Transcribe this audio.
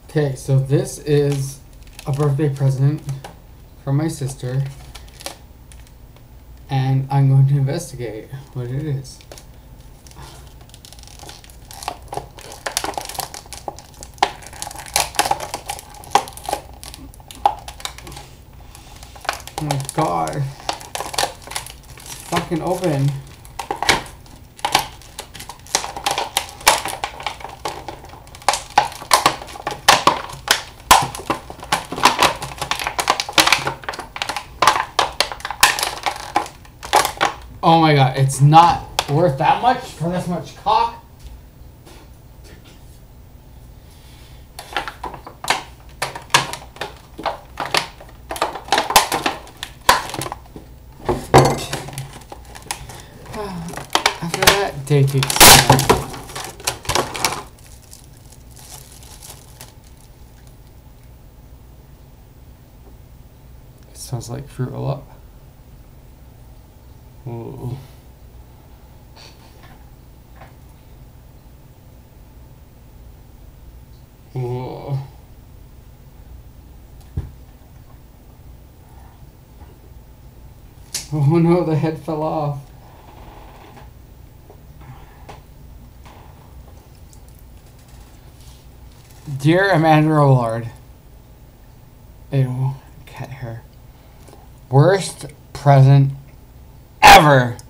Okay, so this is a birthday present from my sister, and I'm going to investigate what it is. Oh my god. It's fucking open. Oh my god, it's not worth that much for this much cock. After that, take it. It smells like Fruit Roll-Up. Ooh. Ooh. Oh no, the head fell off. Dear Amanda Rollard. Ew, cat hair. Worst present ever.